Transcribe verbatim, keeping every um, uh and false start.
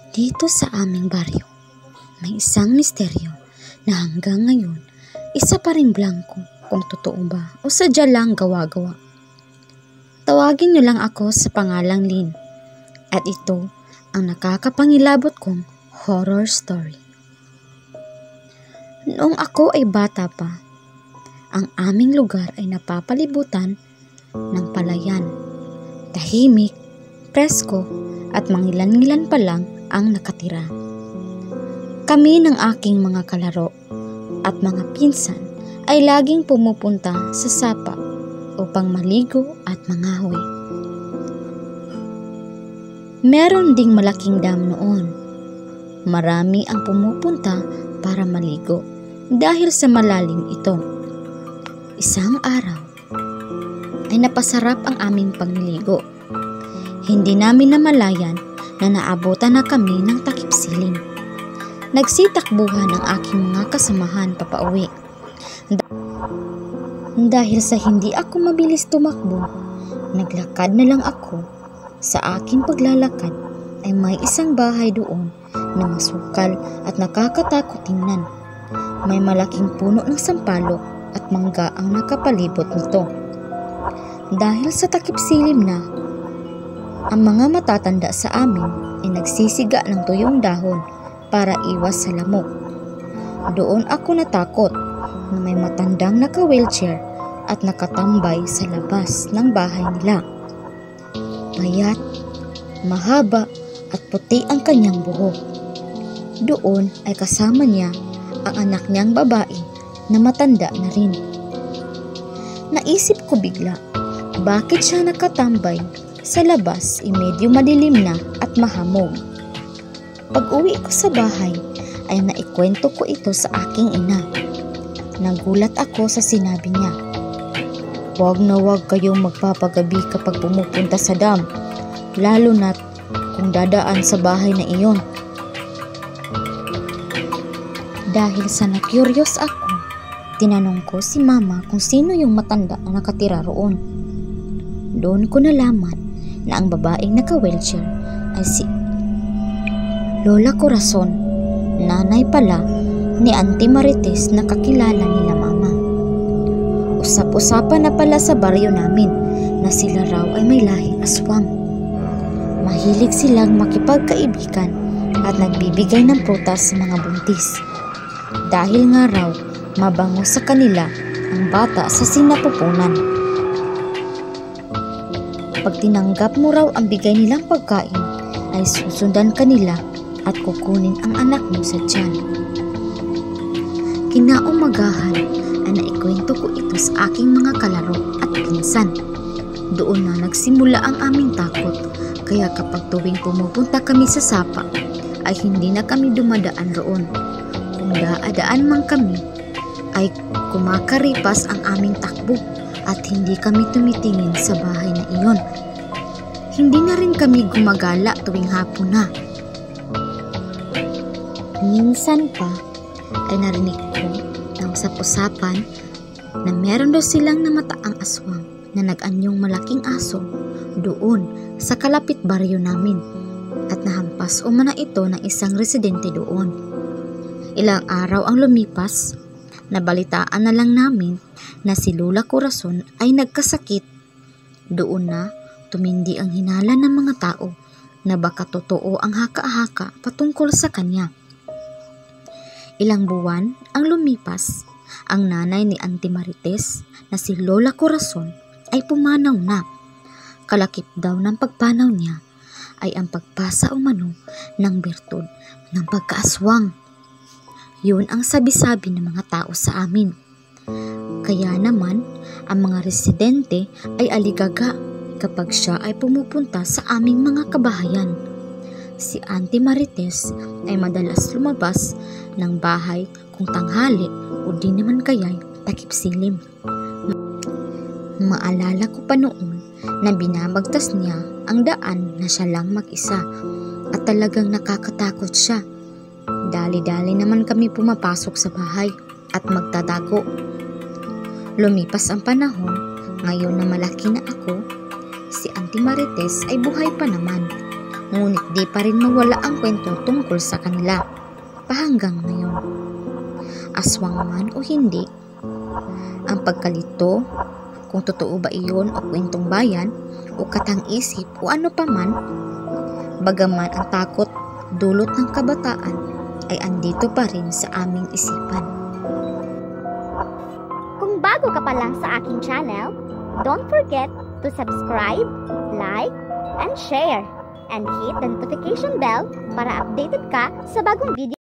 Dito sa aming baryo, may isang misteryo na hanggang ngayon, isa pa ring blanco kung totoo ba o sadya lang gawa-gawa. Tawagin niyo lang ako sa pangalang Lynn at ito ang nakakapangilabot kong horror story. Noong ako ay bata pa, ang aming lugar ay napapalibutan ng palayan. Tahimik, presko at mangilan-ngilan pa lang ang nakatira. Kami ng aking mga kalaro at mga pinsan ay laging pumupunta sa sapa upang maligo at mangahoy. Meron ding malaking dam noon. Marami ang pumupunta para maligo dahil sa malalim ito. Isang araw ay napasarap ang aming pagliligo. Hindi namin namalayan na naabutan na kami ng takip silim. Nagsitakbuhan ang aking mga kasamahan papauwi. Dahil sa hindi ako mabilis tumakbo, naglakad na lang ako. Sa aking paglalakad ay may isang bahay doon na masukal at nakakatakot tingnan. May malaking puno ng sampalok at mangga ang nakapalibot nito. Dahil sa takip silim na, ang mga matatanda sa amin ay nagsisiga ng tuyong dahon para iwas sa lamok. Doon ako natakot na may matandang naka-wheelchair at nakatambay sa labas ng bahay nila. Payat, mahaba at puti ang kanyang buhok. Doon ay kasama niya ang anak niyang babae na matanda na rin. Naisip ko bigla, bakit siya nakatambay sa labas ay medyo madilim na at mahamog. Pag uwi ko sa bahay ay naikwento ko ito sa aking ina. Nagulat ako sa sinabi niya. Huwag na huwag kayong magpapagabi kapag pumupunta sa dam, lalo na't kung dadaan sa bahay na iyon. Dahil sa na-curious ako, tinanong ko si mama kung sino yung matanda na nakatira roon. Doon ko nalaman na ang babaeng naka-wheelchair ay si Lola Corazon, nanay pala ni Auntie Marites na kakilala nila mama. Usap-usapan na pala sa baryo namin na sila raw ay may lahing aswang. Mahilig silang makipagkaibigan at nagbibigay ng prutas sa mga buntis. Dahil nga raw mabango sa kanila ang bata sa sinapupunan. Pag tinanggap mo raw ang bigay nilang pagkain, ay susundan kanila at kukunin ang anak mo sa tiyan. Kinaumagahan ay naikwento ko ito sa aking mga kalaro at pinsan. Doon na nagsimula ang aming takot, kaya kapag tuwing pumupunta kami sa sapa, ay hindi na kami dumadaan roon. Kung daadaan man kami, ay kumakaripas ang aming takbo at hindi kami tumitingin sa bahay na iyon. Hindi na rin kami gumagala tuwing hapon na. Minsan pa ay narinig ko na usap-usapan na meron daw silang namataang aswang na nag-anyong malaking aso doon sa kalapit baryo namin at nahampas umana ito ng isang residente doon. Ilang araw ang lumipas, nabalitaan na lang namin na si Lola Corazon ay nagkasakit. Doon na tumindi ang hinala ng mga tao na baka totoo ang haka-haka patungkol sa kanya. Ilang buwan ang lumipas, ang nanay ni Auntie Marites na si Lola Corazon ay pumanaw na. Kalakip daw ng pagpanaw niya ay ang pagpasa umano ng birtud ng pagkaaswang. Yun ang sabi-sabi ng mga tao sa amin. Kaya naman, ang mga residente ay aligaga kapag siya ay pumupunta sa aming mga kabahayan. Si Auntie Marites ay madalas lumabas ng bahay kung tanghali o di naman kaya'y takip silim. Maalala ko pa noon na binabagtas niya ang daan na siya lang mag-isa at talagang nakakatakot siya. Dali-dali naman kami pumapasok sa bahay at magtatago. Lumipas ang panahon, ngayon na malaki na ako, si Auntie Marites ay buhay pa naman. ngunit di pa rin mawala ang kwento tungkol sa kanila pahanggang ngayon. Aswang man o hindi, ang pagkalito, kung totoo ba iyon o kwentong bayan o katang-isip o ano paman, bagaman ang takot dulot ng kabataan ay andito pa rin sa aming isipan. Kung bago ka pa lang sa aking channel, don't forget to subscribe, like, and share, and hit the notification bell para updated ka sa bagong video.